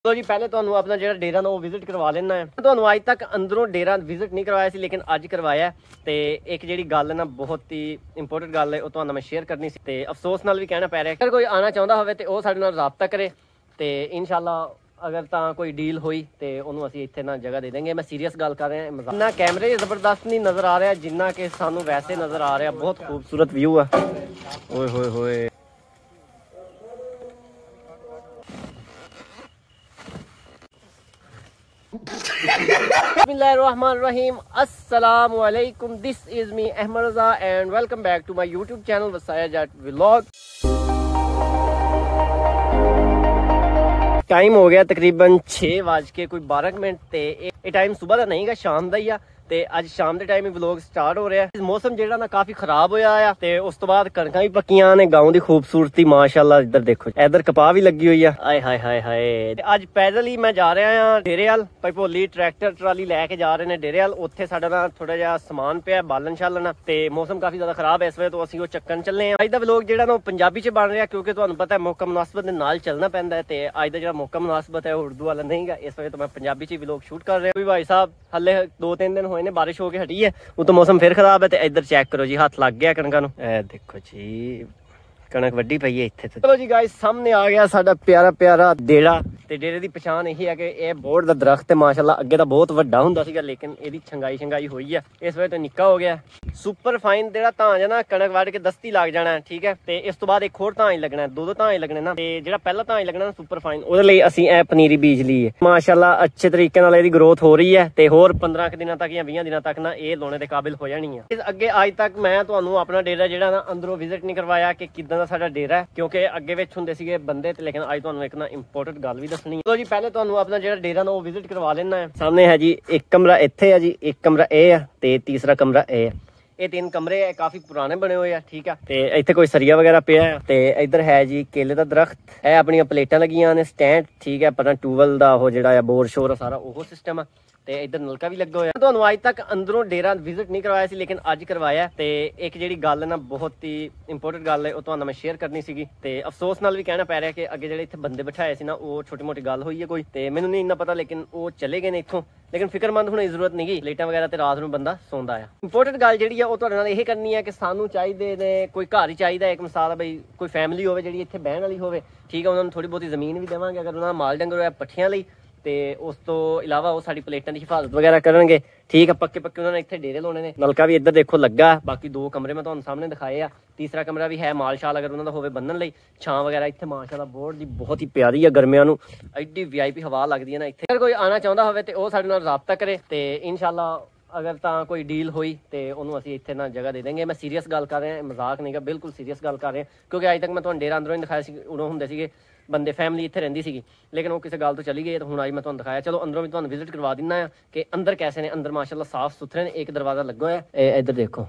तो जी पहले ਤੁਹਾਨੂੰ ਆਪਣਾ ਜਿਹੜਾ ਡੇਰਾ ਨਾ ਉਹ ਵਿਜ਼ਿਟ ਕਰਵਾ ਲੈਣਾ ਹੈ। ਤੁਹਾਨੂੰ ਅੱਜ ਤੱਕ ਅੰਦਰੋਂ ਡੇਰਾ ਵਿਜ਼ਿਟ ਨਹੀਂ ਕਰਵਾਇਆ ਸੀ, ਲੇਕਿਨ ਅੱਜ ਕਰਵਾਇਆ ਤੇ ਇੱਕ ਜਿਹੜੀ ਗੱਲ ਨਾ ਬਹੁਤ ਹੀ ਇੰਪੋਰਟੈਂਟ ਗੱਲ ਹੈ ਉਹ ਤੁਹਾਨੂੰ ਮੈਂ ਸ਼ੇਅਰ ਕਰਨੀ ਸੀ ਤੇ ਅਫਸੋਸ ਨਾਲ ਵੀ ਕਹਿਣਾ ਪੈ ਰਿਹਾ। ਅਗਰ ਕੋਈ ਆਣਾ ਚਾਹੁੰਦਾ ਹੋਵੇ ਤੇ ਉਹ ਸਾਡੇ ਨਾਲ ਰਾਬਤਾ ਕਰੇ ਤੇ ਇਨਸ਼ਾਅੱਲਾ अगर ਤਾਂ ਕੋਈ ਡੀਲ ਹੋਈ ਤੇ ਉਹਨੂੰ ਅਸੀਂ ਇੱਥੇ ਨਾ ਜਗ੍ਹਾ ਦੇ ਦੇंगे। मैं सीरियस ਗੱਲ ਕਰ ਰਿਹਾ ਹਾਂ। ਨਾ ਕੈਮਰੇ ਜ਼ਬਰਦਸਤ ਨਹੀਂ ਨਜ਼ਰ ਆ ਰਿਹਾ ਜਿੰਨਾ ਕਿ ਸਾਨੂੰ ਵੈਸੇ ਨਜ਼ਰ ਆ ਰਿਹਾ। ਬਹੁਤ ਖੂਬਸੂਰਤ ਵਿਊ ਹੈ। ਓਏ ਹੋਏ ਹੋਏ Bismillahirrahmanirrahim. Assalamualaikum. This is me Ahmad Raza and welcome back to my YouTube channel Wasaya Jat Vlog. Time हो गया तकरीबन 6:12 ਤੇ ਇਹ ਟਾਈਮ ਸਵੇਰ ਦਾ ਨਹੀਂਗਾ, ਸ਼ਾਮ ਦਾ ਹੀ ਆ ਤੇ ਅੱਜ ਸ਼ਾਮ ਦੇ ਟਾਈਮ ਹੀ ਵਲੌਗ ਸਟਾਰਟ ਹੋ ਰਿਹਾ ਹੈ। ਮੌਸਮ ਜਿਹੜਾ ਨਾ ਕਾਫੀ ਖਰਾਬ ਹੋਇਆ ਆ ਤੇ ਉਸ ਤੋਂ ਬਾਅਦ ਕਣਕਾਂ ਵੀ ਪੱਕੀਆਂ ਨੇ। ਗਾਉਂ ਦੀ ਖੂਬਸੂਰਤੀ ਮਾਸ਼ਾਅੱਲਾ। ਇੱਧਰ ਦੇਖੋ, ਇੱਧਰ ਕਪਾਹ ਵੀ ਲੱਗੀ ਹੋਈ ਆ। ਆਏ ਹਾਏ ਹਾਏ ਹਾਏ। ਅੱਜ ਪੈਦਲ ਹੀ ਮੈਂ ਜਾ ਰਿਹਾ ਆ ਡੇਰੇ ਵੱਲ। ਭੋਲੀ ਟਰੈਕਟਰ ਟਰਾਲੀ ਲੈ ਕੇ ਜਾ ਰਹੇ ਨੇ ਡੇਰੇ ਵੱਲ। ਉੱਥੇ ਸਾਡਾ ਨਾ ਥੋੜਾ ਜਿਹਾ ਸਮਾਨ ਪਿਆ, ਬਾਲਣ ਛਾਲਣ, ਤੇ ਮੌਸਮ ਕਾਫੀ ਜ਼ਿਆਦਾ ਖਰਾਬ ਹੈ ਇਸ ਵੇਲੇ ਤੋਂ ਅਸੀਂ ਉਹ ਚੱਕਣ ਚੱਲੇ ਆ। ਅੱਜ ਦਾ ਵਲੌਗ ਜਿਹੜਾ ਨਾ ਉਹ ਪੰਜਾਬੀ ਚ ਬਣ ਰਿਹਾ ਕਿਉਂਕਿ ਤੁਹਾਨੂੰ ਪਤਾ ਹੈ ਮੌਕਾ ਮੁਨਾਸਬਤ ਦੇ ਨਾਲ ਚੱਲਣਾ ਪੈਂਦਾ ਹੈ ਤੇ ਅੱਜ ਦਾ ਜਿਹੜਾ ਮੌਕਾ ਮੁਨਾਸਬਤ ਹੈ ਉਹ ਉਰਦੂ ਵਾਲਾ ਨਹੀਂਗਾ। ਇਸ ਵੇਲੇ ਤੋਂ ਮੈਂ ਪੰਜਾਬੀ ਚ ਵਲੌਗ ਸ਼ੂਟ ਕਰ ਰਿਹਾ। ਭਾਈ ਸਾਹਿਬ ਹਲੇ 2-3 ਦਿਨ ਹੋਏ ਨੇ ਬਾਰਿਸ਼ ਹੋ ਕੇ ਹਟੀ ਹੈ, ਉਹ ਤਾਂ ਮੌਸਮ ਫਿਰ ਖਰਾਬ ਹੈ। ਤੇ ਇੱਧਰ ਚੈੱਕ ਕਰੋ ਜੀ, ਹੱਥ ਲੱਗ ਗਿਆ ਕਣਕਾਂ ਨੂੰ। ਇਹ ਦੇਖੋ ਜੀ ਕਣਕ ਵੱਡੀ ਪਈ ਹੈ ਇੱਥੇ। ਚਲੋ ਜੀ ਗਾਇਸ, ਸਾਹਮਣੇ ਆ ਗਿਆ ਸਾਡਾ ਪਿਆਰਾ ਪਿਆਰਾ ਡੇਰਾ ਤੇ ਡੇਰੇ ਦੀ ਪਛਾਣ ਇਹੀ ਹੈ ਕਿ ਇਹ ਬੋਰਡ ਦਾ ਦਰਖਤ ਹੈ ਮਾਸ਼ਾਅੱਲਾ। ਅੱਗੇ ਤਾਂ ਬਹੁਤ ਵੱਡਾ ਹੁੰਦਾ ਸੀਗਾ ਲੇਕਿਨ ਇਹਦੀ ਛੰਗਾਈ ਹੋਈ ਆ, ਇਸ ਵੇਲੇ ਤੋਂ ਨਿੱਕਾ ਹੋ ਗਿਆ। ਸੁਪਰ ਫਾਈਨ ਜਿਹੜਾ ਧਾਂਜ ਹੈ ਨਾ, ਕਣਕ ਵੱਢ ਕੇ ਦਸਤੀ ਲੱਗ ਜਾਣਾ, ਠੀਕ ਹੈ। ਤੇ ਇਸ ਤੋਂ ਬਾਅਦ ਇੱਕ ਹੋਰ ਧਾਂਜ ਲੱਗਣਾ, ਦੋ ਧਾਂਜ ਲੱਗਣੇ ਨਾ। ਤੇ ਜਿਹੜਾ ਪਹਿਲਾ ਧਾਂਜ ਲੱਗਣਾ ਨਾ ਸੁਪਰ ਫਾਈਨ, ਉਹਦੇ ਲਈ ਅਸੀਂ ਇਹ ਪਨੀਰੀ ਬੀਜ ਲਈ ਹੈ ਮਾਸ਼ਾਅੱਲਾ। ਅੱਛੇ ਤਰੀਕੇ ਨਾਲ ਇਹਦੀ ਗਰੋਥ ਹੋ ਰਹੀ ਹੈ ਤੇ ਹੋਰ 15 ਦਿਨਾਂ ਤੱਕ ਜਾਂ 20 ਦਿਨਾਂ ਤੱਕ ਨਾ ਇਹ ਲਾਉਣੇ ਦੇ ਕਾਬਿਲ ਹੋ ਜਾਣੀ ਆ। ਅੱਗੇ ਅੱਜ ਤੱਕ ਮੈਂ ਤੁਹਾਨੂੰ ਆਪਣਾ ਡੇਰਾ ਜਿਹੜਾ ਨਾ ਅੰਦਰੋਂ ਵਿਜ਼ਿਟ ਨਹੀਂ ਕਰਵਾਇਆ ਕਿ ਕਿੱਦਾਂ ਦਾ ਸਾਡਾ ਡੇਰਾ ਹੈ, ਕਿਉਂਕਿ ਅੱਗੇ ਵਿੱਚ ਹੁੰਦੇ ਸੀਗੇ ਬੰਦੇ ਤੇ, ਲੇਕਿਨ ਅੱਜ ਤੁਹਾਨੂੰ ਇੱਕ ਨਾ ਇੰਪੋਰਟੈਂਟ ਗੱਲ ਵੀ ਦੱਸਣੀ ਹੈ। ਜੀ ਪਹਿਲੇ ਤੁਹਾਨੂੰ ਆਪਣਾ ਜਿਹੜਾ ਡੇਰਾ ਨਾ ਉਹ ਵਿਜ਼ਿਟ ਕਰਵਾ ਲੈਣਾ ਹੈ। ਸਾਹਮਣੇ ਹੈ ਜੀ ਇੱਕ ਕਮਰਾ, ਇੱਥੇ ਹੈ ਜੀ ਇੱਕ ਕਮਰਾ ਇਹ ਆ ਤੇ ਤੀਸਰਾ ਕਮਰਾ ਇਹ ਹੈ। ਇਹ 3 ਕਮਰੇ ਹੈ, ਕਾਫੀ ਪੁਰਾਣੇ ਬਣੇ ਹੋਏ ਆ, ਠੀਕ ਆ। ਤੇ ਇੱਥੇ ਕੋਈ ਸਰੀਆ ਵਗੈਰਾ ਪਿਆ ਹੈ ਤੇ ਇੱਧਰ ਹੈ ਜੀ ਕੇਲੇ ਦਾ ਦਰਖਤ। ਇਹ ਆਪਣੀਆਂ ਪਲੇਟਾਂ ਲੱਗੀਆਂ ਨੇ, ਸਟੈਂਡ, ਠੀਕ ਹੈ। ਆਪਣਾ ਟਿਊਬਵੈਲ ਦਾ ਉਹ ਜਿਹੜਾ ਆ ਬੋਰ ਸ਼ੋਰ ਸਾਰਾ ਉਹ ਸਿਸਟਮ ਆ ਤੇ ਇੱਧਰ ਨਲਕਾ ਵੀ ਲੱਗਾ ਹੋਇਆ। ਤੁਹਾਨੂੰ ਅੱਜ ਤੱਕ ਅੰਦਰੋਂ ਡੇਰਾ ਵਿਜ਼ਿਟ ਨਹੀਂ ਕਰਵਾਇਆ ਸੀ ਲੇਕਿਨ ਅੱਜ ਕਰਵਾਇਆ ਤੇ ਇੱਕ ਜਿਹੜੀ ਗੱਲ ਨਾ ਬਹੁਤ ਹੀ ਇੰਪੋਰਟੈਂਟ ਗੱਲ ਹੈ ਉਹ ਤੁਹਾਨੂੰ ਮੈਂ ਸ਼ੇਅਰ ਕਰਨੀ ਸੀਗੀ ਤੇ ਅਫਸੋਸ ਨਾਲ ਵੀ ਕਹਿਣਾ ਪੈ ਰਿਹਾ ਕਿ ਅੱਗੇ ਜਿਹੜੇ ਇੱਥੇ ਬੰਦੇ ਬਿਠਾਏ ਸੀ ਨਾ ਉਹ ਛੋਟੀ ਮੋਟੀ ਗੱਲ ਹੋਈ ਹੈ ਕੋਈ, ਤੇ ਮੈਨੂੰ ਨਹੀਂ ਇੰਨਾ ਪਤਾ ਲੇਕਿਨ ਉਹ ਚਲੇ ਗਏ ਨੇ ਇੱਥੋਂ। ਲੇਕਿਨ ਫਿਕਰਮੰਦ ਹੋਣ ਦੀ ਜ਼ਰੂਰਤ ਨਹੀਂ ਗੀ, ਲੇਟਾਂ ਵਗੈਰਾ ਤੇ ਰਾਤ ਨੂੰ ਬੰਦਾ ਸੌਂਦਾ ਆ। ਇੰਪੋਰਟੈਂਟ ਗੱਲ ਜਿਹੜੀ ਆ ਉਹ ਤੁਹਾਡੇ ਨਾਲ ਇਹ ਕਰਨੀ ਹੈ ਕਿ ਸਾਨੂੰ ਚਾਹੀਦੇ ਨੇ ਕੋਈ ਘਰ ਹੀ ਚਾਹੀਦਾ ਇੱਕ ਮਿਸਾਲ ਬਈ ਕੋਈ ਫੈਮਿਲੀ ਹੋਵੇ ਜਿਹੜੀ ਇੱਥੇ ਬਹਿਣ ਵਾਲੀ ਹੋਵੇ, ਠੀਕ ਹੈ। ਉਹਨਾਂ ਨੂੰ ਥੋੜੀ ਬਹੁਤੀ ਜ਼ਮੀਨ ਵੀ ਦੇਵਾਂਗੇ ਅਗਰ ਉਹਨਾਂ ਦਾ ਮਾਲ ਡੰਗਰ ਹੋਇਆ ਪੱਠਿਆਂ ਲਈ, ਤੇ ਉਸ ਤੋਂ ਇਲਾਵਾ ਉਹ ਸਾਡੀ ਪਲੇਟਾਂ ਦੀ ਹਿਫਾਜ਼ਤ ਵਗੈਰਾ ਕਰਨਗੇ, ਠੀਕ ਹੈ। ਪੱਕੇ ਉਹਨਾਂ ਨੇ ਇੱਥੇ ਡੇਰੇ ਲਾਉਣੇ ਨੇ। ਨਲਕਾ ਵੀ ਇੱਧਰ ਦੇਖੋ ਲੱਗਾ। ਬਾਕੀ 2 ਕਮਰੇ ਮੈਂ ਤੁਹਾਨੂੰ ਸਾਹਮਣੇ ਦਿਖਾਏ ਆ। ਤੀਸਰਾ ਕਮਰਾ ਵੀ ਹੈ ਮਾਲ ਸ਼ਾਲ ਅਗਰ ਉਹਨਾਂ ਦਾ ਹੋਵੇ ਬੰਨਣ ਲਈ। ਛਾਂ ਵਗੈਰਾ ਇੱਥੇ ਮਾਸ਼ਾਅੱਲਾ ਬੋਰਡ ਦੀ ਬਹੁਤ ਹੀ ਪਿਆਰੀ ਆ, ਗਰਮੀਆਂ ਨੂੰ ਐਡੀ VIP ਹਵਾ ਲੱਗਦੀ ਹੈ ਨਾ ਇੱਥੇ। ਅਗਰ ਕੋਈ ਆਣਾ ਚਾਹੁੰਦਾ ਹੋਵੇ ਤੇ ਉਹ ਸਾਡੇ ਨਾਲ ਰਾਬਤਾ ਕਰੇ ਤੇ ਇਨਸ਼ਾਅੱਲਾ ਅਗਰ ਤਾਂ ਕੋਈ ਡੀਲ ਹੋਈ ਤੇ ਉਹਨੂੰ ਅਸੀਂ ਇੱਥੇ ਨਾ ਜਗ੍ਹਾ ਦੇ ਦੇंगे। ਮੈਂ ਸੀਰੀਅਸ ਗੱਲ ਕਰ ਰਿਹਾ, ਮਜ਼ਾਕ ਨਹੀਂਗਾ, ਬਿਲਕੁਲ ਸੀਰੀਅਸ ਗੱਲ ਕਰ ਰਿਹਾ ਕਿਉਂਕਿ ਅੱਜ ਤੱਕ ਮੈਂ ਤੁਹਾਨੂੰ ਡੇਰਾ ਅੰਦਰੋਂ ਹੀ ਦਿਖਾਇਆ ਸੀ। ਉਦੋਂ ਹੁੰਦੇ ਸੀਗੇ ਬੰਦੇ, ਫੈਮਿਲੀ ਇੱਥੇ ਰਹਿੰਦੀ ਸੀਗੀ ਲੇਕਿਨ ਉਹ ਕਿਸੇ ਗੱਲ ਤੋਂ ਚਲੀ ਗਈ ਤੇ ਹੁਣ ਅੱਜ ਮੈਂ ਤੁਹਾਨੂੰ ਦਿਖਾਇਆ। ਚਲੋ ਅੰਦਰੋਂ ਵੀ ਤੁਹਾਨੂੰ ਵਿਜ਼ਿਟ ਕਰਵਾ ਦਿੰਦਾ ਆ ਕਿ ਅੰਦਰ ਕੈਸੇ ਨੇ। ਅੰਦਰ ਮਾਸ਼ਾਅੱਲਾ ਸਾਫ਼ ਸੁਥਰੇ ਨੇ। ਇੱਕ ਦਰਵਾਜ਼ਾ ਲੱਗਾ ਹੋਇਆ, ਇਹ ਇੱਧਰ ਦੇਖੋ,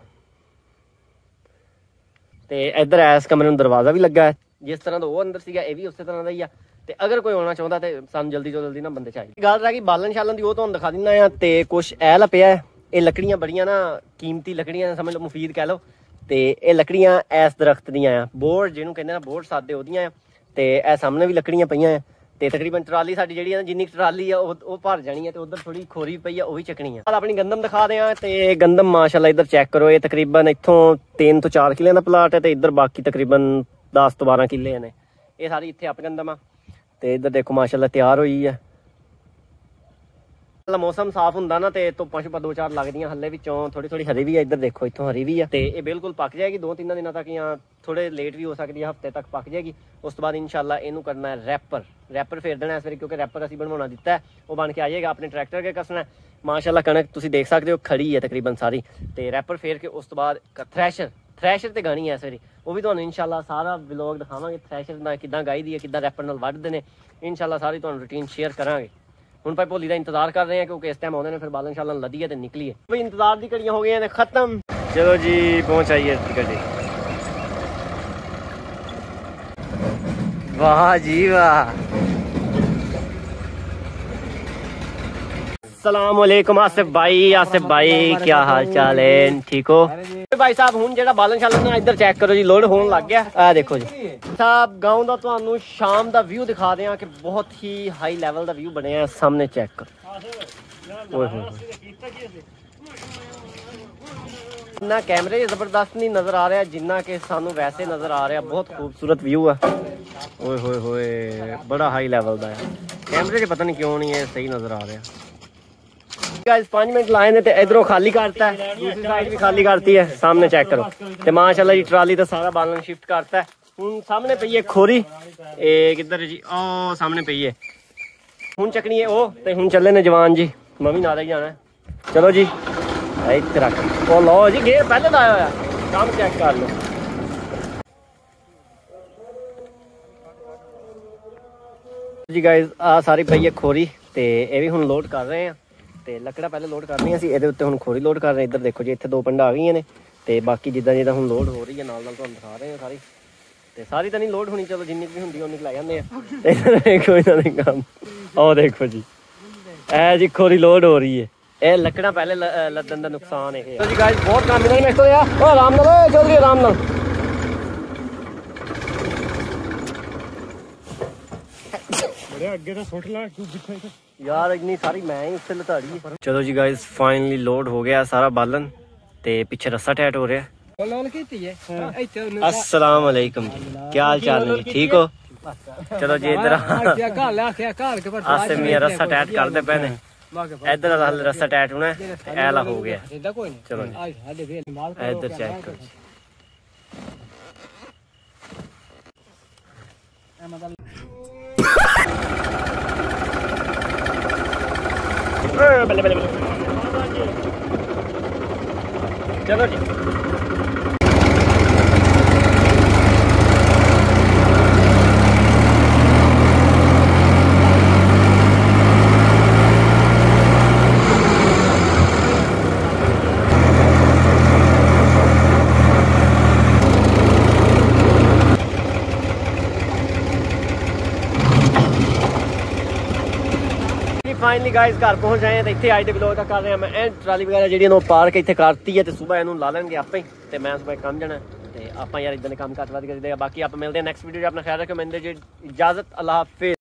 ਤੇ ਇੱਧਰ ਇਸ ਕਮਰੇ ਨੂੰ ਦਰਵਾਜ਼ਾ ਵੀ ਲੱਗਾ ਹੈ। ਜਿਸ ਤਰ੍ਹਾਂ ਦਾ ਉਹ ਅੰਦਰ ਸੀਗਾ ਇਹ ਵੀ ਉਸੇ ਤਰ੍ਹਾਂ ਦਾ ਹੀ ਆ। ਤੇ ਅਗਰ ਕੋਈ ਆਉਣਾ ਚਾਹੁੰਦਾ ਤੇ ਸਾਨੂੰ ਜਲਦੀ ਤੋਂ ਜਲਦੀ ਨਾ ਬੰਦੇ ਚਾਹੀਦੇ। ਗੱਲ ਰਹਿ ਗਈ ਬਾਲਣ ਛਾਲਣ ਦੀ, ਉਹ ਤੁਹਾਨੂੰ ਦਿਖਾ ਦਿੰਦਾ ਆ। ਤੇ ਕੁਛ ਐਲ ਪਿਆ, ਇਹ ਲੱਕੜੀਆਂ ਬੜੀਆਂ ਨਾ ਕੀਮਤੀ ਲੱਕੜੀਆਂ ਨੇ, ਸਮਝ ਲਓ ਮੁਫੀਦ ਕਹਿ ਲਓ। ਤੇ ਇਹ ਲੱਕੜੀਆਂ ਇਸ ਦਰਖਤ ਦੀਆਂ ਆ, ਬੋਰਡ ਜਿਹਨੂੰ ਕਹਿੰਦੇ ਨਾ ਬੋਰਡ ਸਾਦੇ ਉਹਦੀਆਂ ਆ। ਤੇ ਇਹ ਸਾਹਮਣੇ ਵੀ ਲੱਕੜੀਆਂ ਪਈਆਂ ਆ ਤੇ ਤਕਰੀਬਨ ਟਰਾਲੀ ਸਾਡੀ ਜਿਹੜੀ ਆ ਜਿੰਨੀ ਟਰਾਲੀ ਆ ਉਹ ਭਰ ਜਾਣੀ ਆ ਤੇ ਉਧਰ ਥੋੜੀ ਖੋਰੀ ਪਈ ਆ ਉਹ ਵੀ ਚੱਕਣੀ ਆ। ਆਪਣੀ ਗੰਦਮ ਦਿਖਾ ਦਿਆਂ ਤੇ ਗੰਦਮ ਮਾਸ਼ਾਅੱਲਾ ਇੱਧਰ ਚੈੱਕ ਕਰੋ। ਇਹ ਤਕਰੀਬਨ ਇੱਥੋਂ 3 ਤੋਂ 4 ਕਿੱਲਿਆਂ ਦਾ ਪਲਾਟ ਹੈ ਤੇ ਇੱਧਰ ਬਾਕੀ ਤਕਰੀਬਨ 10 ਤੋਂ 12 ਕਿੱਲੇ ਨੇ। ਇਹ ਸਾਰੀ ਇੱਥੇ ਆਪ ਗੰਦਮ ਆ ਤੇ ਇੱਧਰ ਦੇਖੋ ਮਾਸ਼ਾਅੱਲਾ ਤਿਆਰ ਹੋਈ ਆ। ਮੌਸਮ ਸਾਫ਼ ਹੁੰਦਾ ਨਾ ਤੇ ਧੁੱਪਾਂ ਛੁੱਪਾਂ 2-4 ਲੱਗਦੀਆਂ, ਹੱਲੇ ਵਿੱਚੋਂ ਥੋੜੀ ਹਰੀ ਵੀ ਆ। ਇੱਧਰ ਦੇਖੋ ਇੱਥੋਂ ਹਰੀ ਵੀ ਆ ਤੇ ਇਹ ਬਿਲਕੁਲ ਪੱਕ ਜਾਏਗੀ 2-3 ਦਿਨਾਂ ਤੱਕ ਜਾਂ ਥੋੜੇ ਲੇਟ ਵੀ ਹੋ ਸਕਦੀ ਹੈ, ਹਫ਼ਤੇ ਤੱਕ ਪੱਕ ਜਾਏਗੀ। ਉਸ ਤੋਂ ਬਾਅਦ ਇਨਸ਼ਾਅੱਲਾ ਇਹਨੂੰ ਕਰਨਾ ਹੈ ਰੈਪਰ ਫੇਰ ਦੇਣਾ ਇਸ ਵਾਰੀ ਕਿਉਂਕਿ ਰੈਪਰ ਅਸੀਂ ਬਣਵਾਉਣਾ ਦਿੱਤਾ ਹੈ, ਉਹ ਬਣ ਕੇ ਆ ਜਾਏਗਾ। ਆਪਣੇ ਟਰੈਕਟਰ ਅੱਗੇ ਕੱਸਣਾ ਮਾਸ਼ਾਅੱਲਾ। ਕਣਕ ਤੁਸੀਂ ਦੇਖ ਸਕਦੇ ਹੋ ਖੜੀ ਹੈ ਤਕਰੀਬਨ ਸਾਰੀ ਤੇ ਰੈਪਰ ਫੇਰ ਕੇ ਉਸ ਤੋਂ ਬਾਅਦ ਥ੍ਰੈਸ਼ਰ ਤੇ ਗਾਣੀ ਹੈ ਇਸ ਵਾਰੀ, ਉਹ ਵੀ ਤੁਹਾਨੂੰ ਇਨਸ਼ਾਅੱਲਾ ਸਾਰਾ ਵਲੌਗ ਦਿਖਾਵਾਂਗੇ। ਥ੍ਰੈਸ਼ਰ ਨਾਲ ਕਿੱਦਾਂ ਗਾਈਦੀ ਹੈ, ਕਿੱਦਾਂ ਰੈਪਰ ਨਾਲ ਵੱਢਦੇ ਨੇ, ਇਨਸ਼ਾਅੱਲਾ ਸਾਰੀ ਤੁਹਾਨੂੰ ਰੂਟੀਨ ਸ਼ੇਅਰ ਕਰਾਂਗੇ। ਹੁਣ ਭਾਈ ਭੋਲੀ ਦਾ ਇੰਤਜ਼ਾਰ ਕਰ ਰਹੇ ਹਾਂ ਕਿਉਂਕਿ ਇਸ ਟਾਈਮ ਆਉਂਦੇ ਨੇ ਫਿਰ ਬਾਲਣ ਸ਼ਾਲਣ ਲੱਦੀਏ ਤੇ ਨਿਕਲੀਏ। ਬਈ ਇੰਤਜ਼ਾਰ ਦੀ ਘੜੀਆਂ ਹੋ ਗਈਆਂ ਨੇ ਖਤਮ। ਚਲੋ ਜੀ ਪਹੁੰਚ ਆਈਏ ਗੱਡੀ। ਵਾਹ ਜੀ ਵਾਹ। अस्सलाम वालेकुम आसिफ भाई क्या हाल चाल है? ठीक हो भाई साहब? ਹੁਣ ਜਿਹੜਾ ਬਾਲਣ ਛਾਲਣ ਨਾ ਇੱਧਰ ਚੈੱਕ ਕਰੋ ਜੀ, ਲੋਡ ਹੋਣ ਲੱਗ ਗਿਆ। ਆ ਦੇਖੋ ਜੀ ਸਾਹਿਬ, ਗਾਉਂ ਦਾ ਤੁਹਾਨੂੰ ਸ਼ਾਮ ਦਾ ਵਿਊ ਦਿਖਾ ਦਿਆਂ ਕਿ ਬਹੁਤ ਹੀ ਹਾਈ ਲੈਵਲ ਦਾ ਵਿਊ ਬਣਿਆ। ਸਾਹਮਣੇ ਚੈੱਕ ਕਰੋ, ਓਏ ਹੋਏ ना कैमरे जबरदस्त नहीं नजर आ रहा जिन्ना के सानू वैसे नजर आ रहा। बहुत खूबसूरत व्यू है, ओए होए होए बड़ा हाई लेवल का है। कैमरे पता नहीं क्यों नहीं है सही नजर आ रहा। गाइस 5 मिनट लाए ने ते इधरों खाली करता है, दूसरी साइड भी खाली करती है। सामने चेक करो ते माशाल्लाह जी ट्राली तो सारा बालन शिफ्ट करता है। हुन सामने पई है खोरी, ए किधर जी? ओ सामने पई है। हुन चकनी है ओ ते हुन चले ने जवान जी, मम्मी नाल ही जाना है। चलो जी ਇੱਥੇ ਰੱਖ ਉਹ ਲਓ ਜੀ, ਗੇਅਰ ਪਹਿਲੇ ਦਾ ਆਇਆ ਹੋਇਆ, ਕੰਮ ਚੈੱਕ ਕਰ ਲਓ ਜੀ। ਗਾਇਜ਼ ਆ ਸਾਰੀ ਪਈ ਹੈ ਖੋਰੀ ਤੇ ਇਹ ਵੀ ਹੁਣ ਲੋਡ ਕਰ ਰਹੇ ਆ ਤੇ ਲੱਕੜਾ ਪਹਿਲੇ ਲੋਡ ਕਰਨੀਆਂ ਸੀ, ਇਹਦੇ ਉੱਤੇ ਹੁਣ ਖੋਰੀ ਲੋਡ ਕਰ ਰਹੇ। ਇੱਧਰ ਦੇਖੋ ਜੀ, ਇੱਥੇ 2 ਪੰਡਾ ਆ ਗਈਆਂ ਨੇ ਤੇ ਬਾਕੀ ਜਿੱਦਾਂ ਜਿੱਦਾਂ ਹੁਣ ਲੋਡ ਹੋ ਰਹੀ ਹੈ ਨਾਲ ਨਾਲ ਤੁਹਾਨੂੰ ਦਿਖਾ ਰਹੇ ਆ ਸਾਰੀ। ਤੇ ਸਾਰੀ ਤਾਂ ਨਹੀਂ ਲੋਡ ਹੋਣੀ, ਚਲੋ ਜਿੰਨੀ ਵੀ ਹੁੰਦੀ ਉਨੀ ਲੈ ਜਾਂਦੇ ਆ। ਦੇਖੋ ਇਹਨਾਂ ਦੇ ਕੰਮ, ਉਹ ਦੇਖੋ ਜੀ ਇਹ ਜੀ ਖੋਰੀ ਲੋਡ ਹੋ ਰਹੀ ਹੈ। ਇਹ ਲੱਕੜਾਂ ਪਹਿਲੇ ਲੱਦਣ ਦਾ ਨੁਕਸਾਨ ਇਹ ਹੈ ਜੀ। ਗਾਇਸ ਬਹੁਤ ਕੰਮ ਇਹਨਾਂ ਨੇ ਮੇਰੇ ਤੋਂ ਯਾਰ, ਓ ਆਰਾਮ ਨਾਲ, ਓਏ ਚੌਧਰੀ ਆਰਾਮ ਨਾਲ। ਬੜੇ ਅੱਗੇ ਤਾਂ ਸੁੱਟ ਲਾ ਕਿੱਥੇ ਯਾਰ, ਇੰਨੀ ਸਾਰੀ ਮੈਂ ਹੀ ਉੱਥੇ ਲਤਾੜੀ ਹੈ। ਚਲੋ ਜੀ ਗਾਇਸ ਫਾਈਨਲੀ ਲੋਡ ਹੋ ਗਿਆ ਸਾਰਾ ਬਾਲਣ ਤੇ ਪਿੱਛੇ ਰੱਸਾ ਟੈਟ ਹੋ ਰਿਹਾ। अस्सलाम वालेकुम, क्या हाल चाल है? ठीक हो? चलो जी इधर आसिफ मियां रस्सा टैट करते पे ने, इधर रस्सा टैट होना ऐला हो गया। चलो इधर चेक करो। चलो जी फाइनली गाइस घर पहुंच आए हैं। तो इतने आज के ब्लॉग का कर रहे हैं मैं ट्राली वगैरह जी पार्क इतने करती है। तो सुबह इन्होंने ला लेंगे आपे, तो मैं सुबह काम जाना तो आप यार इदा काम घट वध करते हैं। बाकी आप मिलते हैं नेक्स्ट वीडियो। अपना ख्याल रखो, मैं इजाजत, अल्लाह हाफिज़।